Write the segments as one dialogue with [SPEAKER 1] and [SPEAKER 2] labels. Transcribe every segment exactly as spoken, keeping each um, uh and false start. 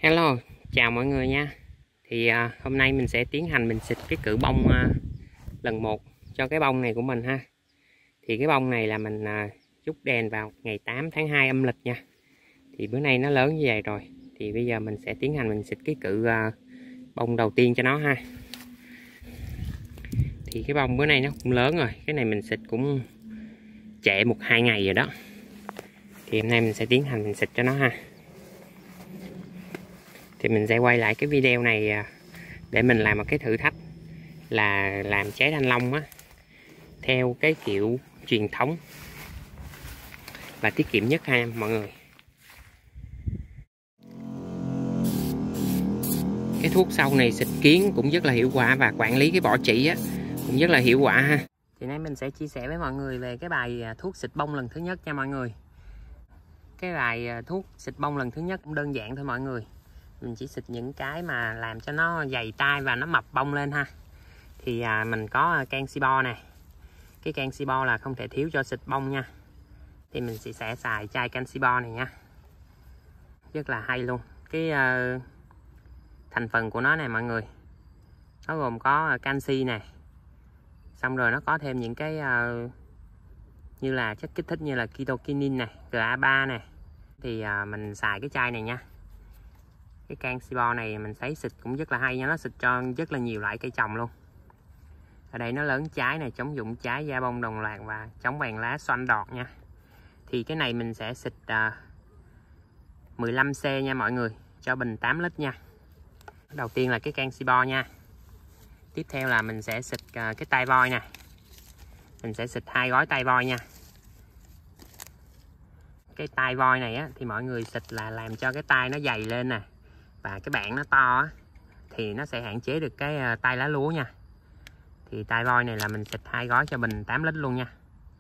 [SPEAKER 1] Hello, chào mọi người nha. Thì à, hôm nay mình sẽ tiến hành mình xịt cái cử bông à, lần một cho cái bông này của mình ha. Thì cái bông này là mình à, trút đèn vào ngày tám tháng hai âm lịch nha. Thì bữa nay nó lớn như vậy rồi. Thì bây giờ mình sẽ tiến hành mình xịt cái cử à, bông đầu tiên cho nó ha. Thì cái bông bữa nay nó cũng lớn rồi. Cái này mình xịt cũng trễ một hai ngày rồi đó. Thì hôm nay mình sẽ tiến hành mình xịt cho nó ha. Thì mình sẽ quay lại cái video này để mình làm một cái thử thách là làm trái thanh long á theo cái kiểu truyền thống và tiết kiệm nhất ha mọi người. Cái thuốc sâu này xịt kiến cũng rất là hiệu quả và quản lý cái vỏ chỉ á cũng rất là hiệu quả ha. Thì nay mình sẽ chia sẻ với mọi người về cái bài thuốc xịt bông lần thứ nhất nha mọi người. Cái bài thuốc xịt bông lần thứ nhất cũng đơn giản thôi mọi người. Mình chỉ xịt những cái mà làm cho nó dày tay và nó mập bông lên ha. Thì à, mình có canxi bo này. Cái canxi bo là không thể thiếu cho xịt bông nha. Thì mình sẽ, sẽ xài chai canxi bo này nha. Rất là hay luôn. Cái uh, thành phần của nó này mọi người, nó gồm có canxi này, xong rồi nó có thêm những cái uh, như là chất kích thích như là ketokinin này, G A ba này. Thì uh, mình xài cái chai này nha. Cái canxi bo này mình thấy xịt cũng rất là hay nha, nó xịt cho rất là nhiều loại cây trồng luôn. Ở đây nó lớn trái này, chống rụng trái, da bông đồng loạt và chống vàng lá xoăn đọt nha. Thì cái này mình sẽ xịt uh, mười lăm xê nha mọi người, cho bình tám lít nha. Đầu tiên là cái canxi bo nha. Tiếp theo là mình sẽ xịt uh, cái tai voi nè. Mình sẽ xịt hai gói tai voi nha. Cái tai voi này á, thì mọi người xịt là làm cho cái tai nó dày lên nè, và cái bạn nó to á, thì nó sẽ hạn chế được cái tai lá lúa nha. Thì tai voi này là mình xịt hai gói cho bình tám lít luôn nha.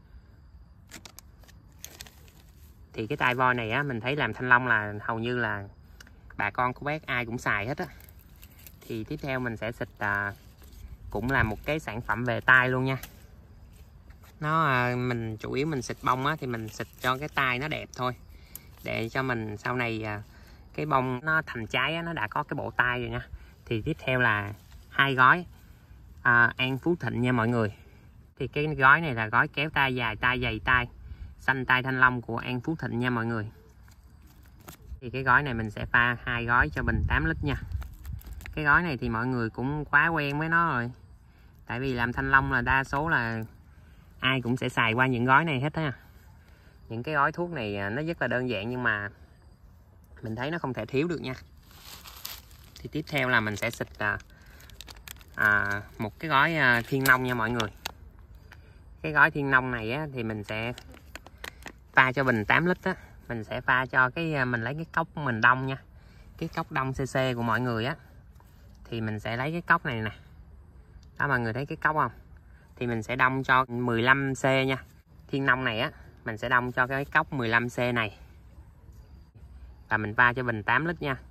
[SPEAKER 1] Thì cái tai voi này á, mình thấy làm thanh long là hầu như là bà con của bác ai cũng xài hết á. Thì tiếp theo mình sẽ xịt à, cũng là một cái sản phẩm về tai luôn nha. Nó à, mình chủ yếu mình xịt bông á, thì mình xịt cho cái tai nó đẹp thôi, để cho mình sau này à, cái bông nó thành trái á, nó đã có cái bộ tai rồi nha. Thì tiếp theo là hai gói à, An Phú Thịnh nha mọi người. Thì cái gói này là gói kéo tai dài tai dày tai xanh tai thanh long của An Phú Thịnh nha mọi người. Thì cái gói này mình sẽ pha hai gói cho bình tám lít nha. Cái gói này thì mọi người cũng quá quen với nó rồi, tại vì làm thanh long là đa số là ai cũng sẽ xài qua những gói này hết ha. Những cái gói thuốc này nó rất là đơn giản nhưng mà mình thấy nó không thể thiếu được nha. Thì tiếp theo là mình sẽ xịt à, à, một cái gói à, thiên long nha mọi người. Cái gói thiên long này á, thì mình sẽ pha cho bình tám lít á. Mình sẽ pha cho cái mình lấy cái cốc mình đông nha. Cái cốc đông xê xê của mọi người á. Thì mình sẽ lấy cái cốc này nè. Đó mọi người thấy cái cốc không? Thì mình sẽ đông cho mười lăm xê nha. Thiên long này á, mình sẽ đông cho cái cốc mười lăm xê này. Và mình pha cho bình tám lít nha.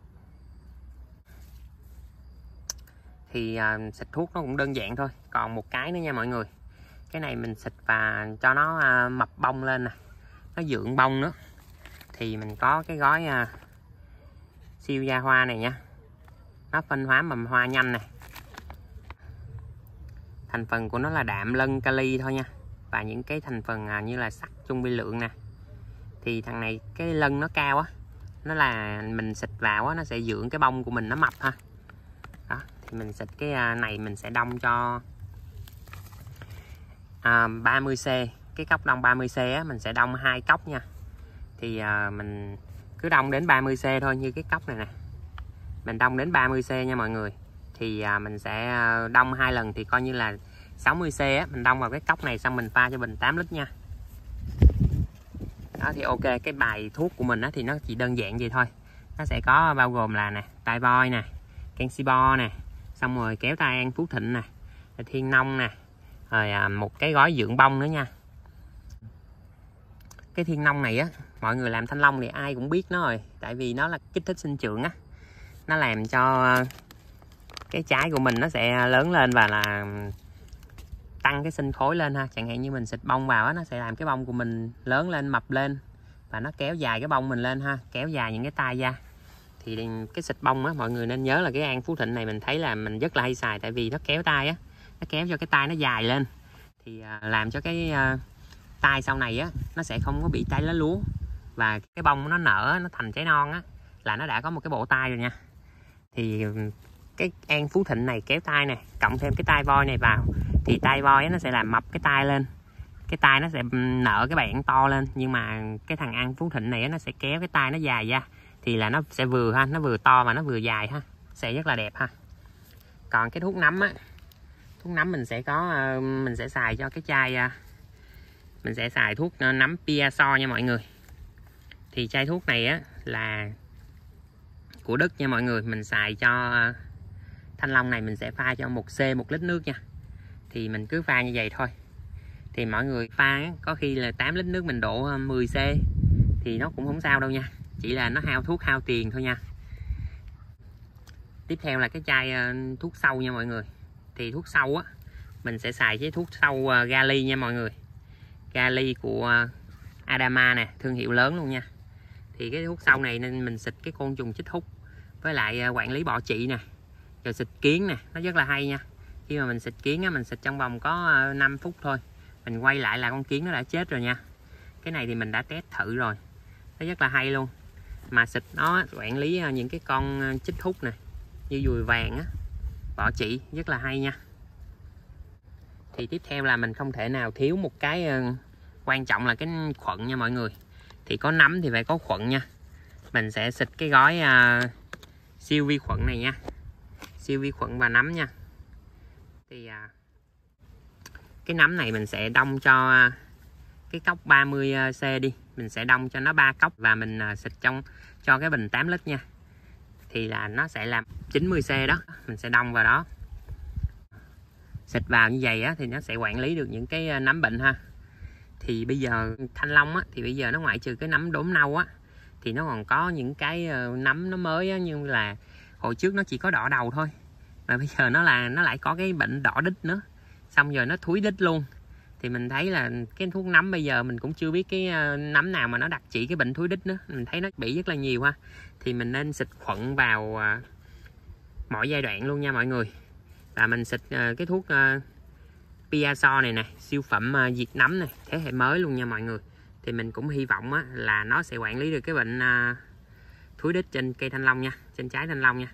[SPEAKER 1] Thì uh, xịt thuốc nó cũng đơn giản thôi. Còn một cái nữa nha mọi người. Cái này mình xịt và cho nó uh, mập bông lên nè, nó dưỡng bông nữa. Thì mình có cái gói uh, siêu da hoa này nha. Nó phân hóa mầm hoa nhanh nè. Thành phần của nó là đạm lân kali thôi nha. Và những cái thành phần uh, như là sắt trung vi lượng nè. Thì thằng này cái lân nó cao á, nó là mình xịt vào á, nó sẽ dưỡng cái bông của mình nó mập ha. Đó, thì mình xịt cái này mình sẽ đông cho à, ba mươi xê. Cái cốc đông ba mươi xê á, mình sẽ đông hai cốc nha. Thì à, mình cứ đông đến ba mươi xê thôi, như cái cốc này nè. Mình đông đến ba mươi xê nha mọi người. Thì à, mình sẽ đông hai lần thì coi như là sáu mươi xê á, mình đông vào cái cốc này xong mình pha cho bình tám lít nha. Đó thì ok, cái bài thuốc của mình á, thì nó chỉ đơn giản vậy thôi. Nó sẽ có bao gồm là nè, tai voi nè, canxi bo nè, xong rồi kéo tai An Phú Thịnh nè, thiên long nè, rồi à, một cái gói dưỡng bông nữa nha. Cái thiên long này á, mọi người làm thanh long thì ai cũng biết nó rồi, tại vì nó là kích thích sinh trưởng á. Nó làm cho cái trái của mình nó sẽ lớn lên và là tăng cái sinh khối lên ha. Chẳng hạn như mình xịt bông vào á, nó sẽ làm cái bông của mình lớn lên, mập lên, và nó kéo dài cái bông mình lên ha, kéo dài những cái tai ra. Thì cái xịt bông á, mọi người nên nhớ là cái An Phú Thịnh này mình thấy là mình rất là hay xài, tại vì nó kéo tay á, nó kéo cho cái tay nó dài lên, thì làm cho cái tay sau này á nó sẽ không có bị tay lá lúa, và cái bông nó nở nó thành trái non á là nó đã có một cái bộ tay rồi nha. Thì cái An Phú Thịnh này kéo tay này, cộng thêm cái tai voi này vào, thì tai voi nó sẽ làm mập cái tay lên, cái tay nó sẽ nở cái bạn to lên. Nhưng mà cái thằng An Phú Thịnh này nó sẽ kéo cái tay nó dài ra, thì là nó sẽ vừa ha, nó vừa to mà nó vừa dài ha, sẽ rất là đẹp ha. Còn cái thuốc nấm á, thuốc nấm mình sẽ có mình sẽ xài cho cái chai, mình sẽ xài thuốc nấm Piaso nha mọi người. Thì chai thuốc này á là của Đức nha mọi người. Mình xài cho thanh long này mình sẽ pha cho một xê một lít nước nha. Thì mình cứ pha như vậy thôi. Thì mọi người pha á, có khi là tám lít nước mình đổ mười xê thì nó cũng không sao đâu nha, chỉ là nó hao thuốc hao tiền thôi nha. Tiếp theo là cái chai thuốc sâu nha mọi người. Thì thuốc sâu á mình sẽ xài cái thuốc sâu Gali nha mọi người. Gali của Adama nè, thương hiệu lớn luôn nha. Thì cái thuốc sâu này nên mình xịt cái côn trùng chích hút, với lại quản lý bọ trị nè, rồi xịt kiến nè, nó rất là hay nha. Khi mà mình xịt kiến á, mình xịt trong vòng có năm phút thôi, mình quay lại là con kiến nó đã chết rồi nha. Cái này thì mình đã test thử rồi, nó rất là hay luôn. Mà xịt nó quản lý những cái con chích hút nè, như dùi vàng á, bọ trị, rất là hay nha. Thì tiếp theo là mình không thể nào thiếu một cái quan trọng là cái khuẩn nha mọi người. Thì có nấm thì phải có khuẩn nha. Mình sẽ xịt cái gói uh, siêu vi khuẩn này nha, siêu vi khuẩn và nấm nha. Thì uh, cái nấm này mình sẽ đông cho uh, cái cốc ba mươi xê đi, mình sẽ đông cho nó ba cốc và mình uh, xịt trong cho cái bình tám lít nha. Thì là nó sẽ làm chín mươi xê đó, mình sẽ đông vào đó. Xịt vào như vậy á thì nó sẽ quản lý được những cái nấm bệnh ha. Thì bây giờ thanh long á, thì bây giờ nó ngoại trừ cái nấm đốm nâu á, thì nó còn có những cái nấm nó mới á, nhưng là hồi trước nó chỉ có đỏ đầu thôi, mà bây giờ nó là nó lại có cái bệnh đỏ đít nữa, xong rồi nó thúi đít luôn. Thì mình thấy là cái thuốc nấm bây giờ mình cũng chưa biết cái nấm nào mà nó đặc trị cái bệnh thúi đít nữa, mình thấy nó bị rất là nhiều ha. Thì mình nên xịt khuẩn vào mọi giai đoạn luôn nha mọi người. Và mình xịt cái thuốc Piaso này nè, siêu phẩm uh, diệt nấm này, thế hệ mới luôn nha mọi người. Thì mình cũng hy vọng á, là nó sẽ quản lý được cái bệnh uh, thúi đít trên cây thanh long nha, trên trái thanh long nha.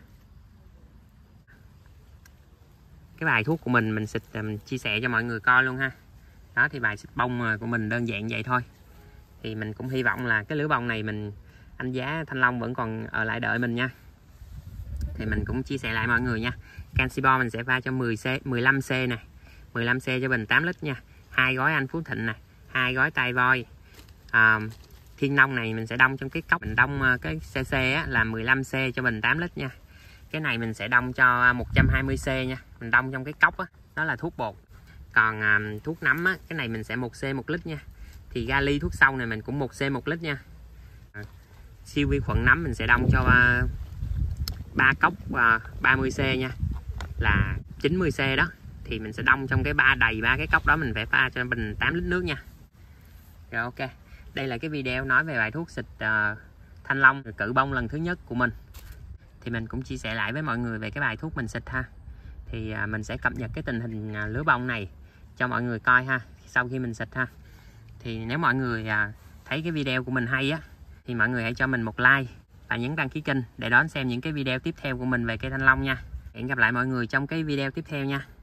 [SPEAKER 1] Cái bài thuốc của mình mình xịt mình chia sẻ cho mọi người coi luôn ha. Đó, thì bài xịt bông của mình đơn giản vậy thôi. Thì mình cũng hy vọng là cái lứa bông này mình anh giá thanh long vẫn còn ở lại đợi mình nha. Thì mình cũng chia sẻ lại mọi người nha. Canxi Bor mình sẽ pha cho mười xê, mười lăm xê này, mười lăm xê cho bình tám lít nha. Hai gói An Phú Thịnh này, hai gói tai voi. À, Thiên Long này mình sẽ đông trong cái cốc, mình đông cái cc á, là mười lăm xê cho bình tám lít nha. Cái này mình sẽ đông cho một trăm hai mươi xê nha, mình đông trong cái cốc á, đó là thuốc bột. Còn à, thuốc nấm á, cái này mình sẽ một xê một lít nha. Thì Gali thuốc sâu này mình cũng một xê một lít nha. À, siêu vi khuẩn nấm mình sẽ đông cho à, ba cốc à, ba mươi xê nha, là chín mươi xê đó. Thì mình sẽ đông trong cái ba đầy ba cái cốc đó, mình phải pha cho bình tám lít nước nha. Rồi ok, đây là cái video nói về bài thuốc xịt uh, thanh long cự bông lần thứ nhất của mình. Thì mình cũng chia sẻ lại với mọi người về cái bài thuốc mình xịt ha. Thì uh, mình sẽ cập nhật cái tình hình uh, lứa bông này cho mọi người coi ha, sau khi mình xịt ha. Thì nếu mọi người uh, thấy cái video của mình hay á, thì mọi người hãy cho mình một like và nhấn đăng ký kênh để đón xem những cái video tiếp theo của mình về cây thanh long nha. Hẹn gặp lại mọi người trong cái video tiếp theo nha.